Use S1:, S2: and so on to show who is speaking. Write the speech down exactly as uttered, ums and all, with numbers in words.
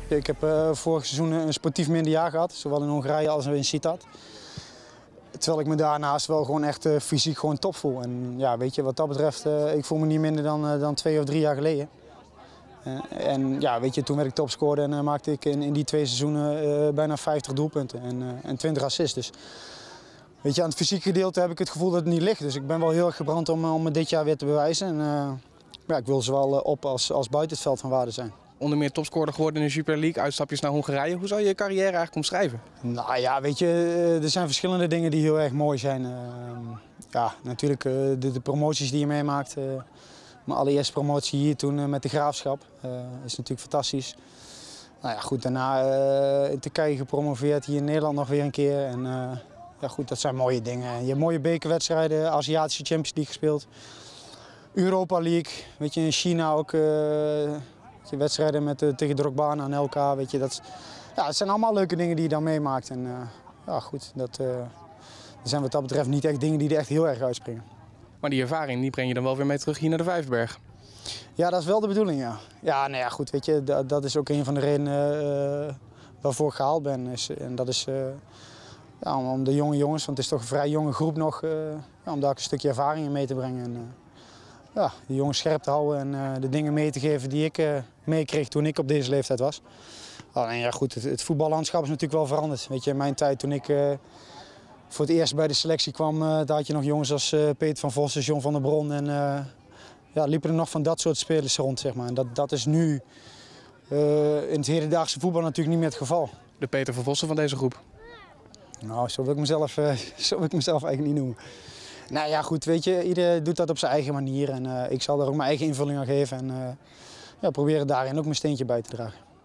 S1: Ik heb uh, vorig seizoen een sportief minder jaar gehad, zowel in Hongarije als in Sittard. Terwijl ik me daarnaast wel gewoon echt uh, fysiek gewoon top voel. En ja, weet je, wat dat betreft, uh, ik voel me niet minder dan, uh, dan twee of drie jaar geleden. Uh, en ja, weet je, toen werd ik topscorer en uh, maakte ik in, in die twee seizoenen uh, bijna vijftig doelpunten en, uh, en twintig assists. Dus, weet je, aan het fysieke gedeelte heb ik het gevoel dat het niet ligt. Dus ik ben wel heel erg gebrand om, om me dit jaar weer te bewijzen. En, uh, ja, ik wil zowel uh, op als, als buiten het veld van waarde zijn.
S2: Onder meer topscorer geworden in de Super League, uitstapjes naar Hongarije. Hoe zou je je carrière eigenlijk omschrijven?
S1: Nou ja, weet je, er zijn verschillende dingen die heel erg mooi zijn. Uh, ja, natuurlijk uh, de, de promoties die je meemaakt. Uh, mijn allereerste promotie hier toen uh, met de Graafschap uh, is natuurlijk fantastisch. Nou ja, goed, daarna uh, in Turkije gepromoveerd, hier in Nederland nog weer een keer. En, uh, ja, goed, dat zijn mooie dingen. Je hebt mooie bekerwedstrijden, Aziatische Champions League gespeeld. Europa League, weet je, in China ook. Uh, wedstrijden met, uh, tegen Drogba en Anelka, weet je, dat, ja, het zijn allemaal leuke dingen die je dan meemaakt. En uh, ja, goed, dat, uh, dat zijn wat dat betreft niet echt dingen die er echt heel erg uitspringen.
S2: Maar die ervaring die breng je dan wel weer mee terug hier naar de Vijverberg?
S1: Ja, dat is wel de bedoeling, ja. Ja, nou ja, goed, weet je, dat, dat is ook een van de redenen uh, waarvoor ik gehaald ben. Is, en dat is uh, ja, om, om de jonge jongens, want het is toch een vrij jonge groep nog, uh, ja, om daar ook een stukje ervaring in mee te brengen. En, uh, ja, de jongens scherp te houden en uh, de dingen mee te geven die ik uh, meekreeg toen ik op deze leeftijd was. Alleen ja, goed, het, het voetballandschap is natuurlijk wel veranderd. Weet je, in mijn tijd toen ik uh, voor het eerst bij de selectie kwam, uh, daar had je nog jongens als uh, Peter van Vossen, John van der Bron en uh, ja, liepen er nog van dat soort spelers rond, zeg maar. En dat, dat is nu uh, in het hedendaagse voetbal natuurlijk niet meer het geval.
S2: De Peter van Vossen van deze groep?
S1: Nou, zo wil ik mezelf, uh, zo wil ik mezelf eigenlijk niet noemen. Nou ja, goed, weet je, iedereen doet dat op zijn eigen manier en uh, ik zal daar ook mijn eigen invulling aan geven en uh, ja, proberen daarin ook mijn steentje bij te dragen.